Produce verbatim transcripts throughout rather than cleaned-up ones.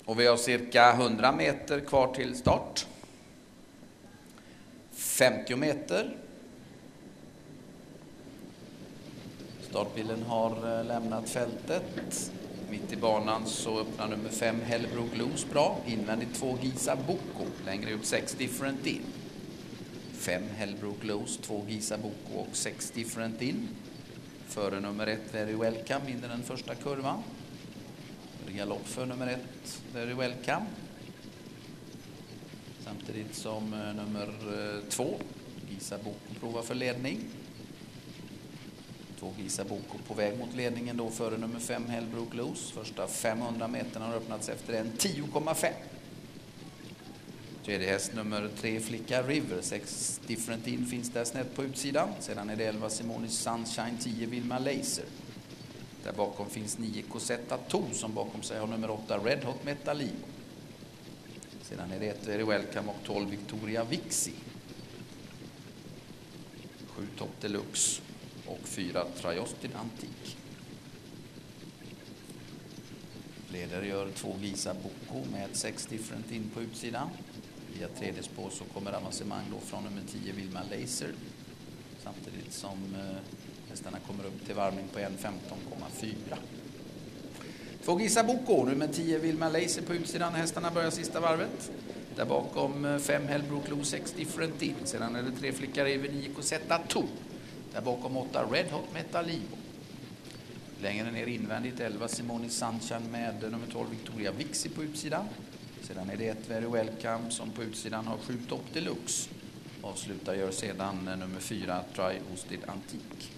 Och vi har cirka hundra meter kvar till start. femtio meter. Startbilen har lämnat fältet. Mitt i banan så öppnar nummer fem Hellbrook Loose bra. Invändigt två Giza Boko. Längre ut sex Different In. fem Hellbrook Loose, två Giza Boko och sex Different In. Före nummer ett Very Welcome in den första kurvan. Galopp för nummer ett Very Welcome. Samtidigt som nummer två Giza Boko provar för ledning. Två Giza Boko på väg mot ledningen då före nummer fem Hellbrook Loose. Första femhundra meterna har öppnats efter en tio komma fem. Tredje häst nummer tre Flicka River. sex Different In finns där snett på utsidan. Sedan är det elva Simonis Sunshine, tio Vilma Laser. Där bakom finns nio Cosetta To som bakom sig har nummer åtta Red Hot Metallivo. Sedan är det ett Very Welcome och tolv Victoria Vixi. sju Top Deluxe och fyra Trajostin Antik. Leder gör två Giza Boko med sex Different In på utsidan. Via tredje spår så kommer avancemang då från nummer tio Vilma Laser. Samtidigt som eh, hästarna kommer upp till varvning på en femton komma fyra. Två Giza Boko, nummer tio Vilma Laser på utsidan. Hästarna börjar sista varvet. Där bakom fem Hellbrook Loose, sex Different In. Sedan är det tre Flicka River, nio Cosetta To. Där bakom åtta Red Hot Metallivo. Längre ner invändigt elva Simonis Sunshine med nummer tolv Victoria Vixi på utsidan. Sedan är det ett Very Welcome som på utsidan har sju Top Deluxe. Avslutar gör sedan nummer fyra Trajostin Antik.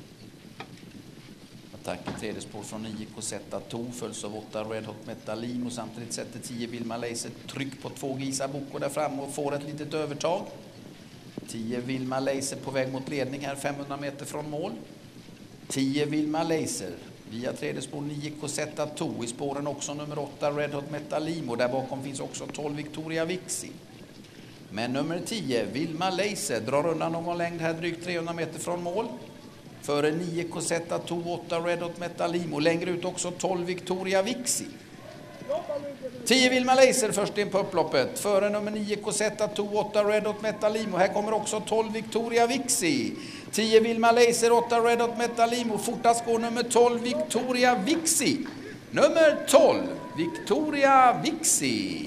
Attacken tredje spår från nio Cosetta To följs av åtta Red Hot Metallivo. Samtidigt sätter tio Vilma Laser tryck på två Giza Boko där fram och får ett litet övertag. tio Vilma Laser på väg mot ledning här femhundra meter från mål. tio Vilma Laser via tredje spår nio Cosetta To. I spåren också nummer åtta Red Hot Metallivo. Där bakom finns också tolv Victoria Vixi. Men nummer tio Vilma Laser drar undan någon längd här drygt trehundra meter från mål. Före nio Cosetta To, åtta Red Hot Metallivo. Längre ut också tolv Victoria Vixi. tio Vilma Laser först in på upploppet. Före nummer nio Cosetta To, åtta Red Hot Metallivo. Här kommer också tolv Victoria Vixi. tio Vilma Laser, åtta Red Hot Metallivo. Fortast går nummer tolv Victoria Vixi. Nummer tolv Victoria Vixi.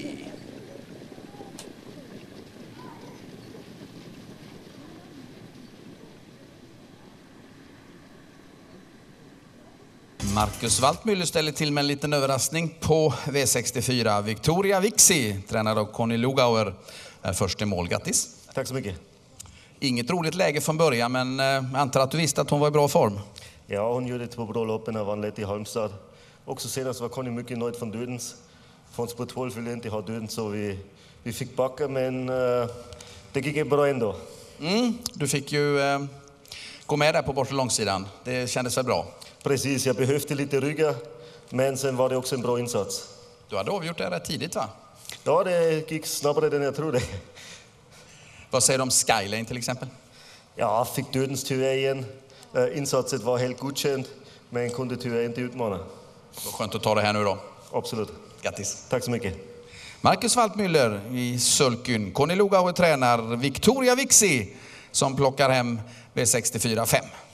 Marcus Waltmüller ställer till med en liten överraskning på V sextiofyra. Victoria Vixi, tränad av Conny Lugauer, är först i mål. Grattis. Tack så mycket. Inget roligt läge från början, men eh, antar att du visste att hon var i bra form. Ja, hon gjorde två bra loppen och vann lätt i Halmstad. Också senast var Conny mycket nöjd från Dödens. Från spår tolv ville inte ha Dödens, så vi, vi fick backa, men eh, det gick bra ändå. Mm, du fick ju eh, gå med där på bortre långsidan. Det kändes väl bra? Precis, jag behövde lite rygga, men sen var det också en bra insats. Du hade avgjort det rätt tidigt, va? Ja, det gick snabbare än jag trodde. Vad säger du om Skylane till exempel? Ja, fick Dödens tyvärr igen. Insatsen var helt godkänd, men kunde tyvärr inte utmana. Vad skönt att ta det här nu då. Absolut. Grattis. Tack så mycket. Marcus Waltmüller i sulkyn. Conny Lugauer tränar Victoria Vixi som plockar hem V sextiofyra fem.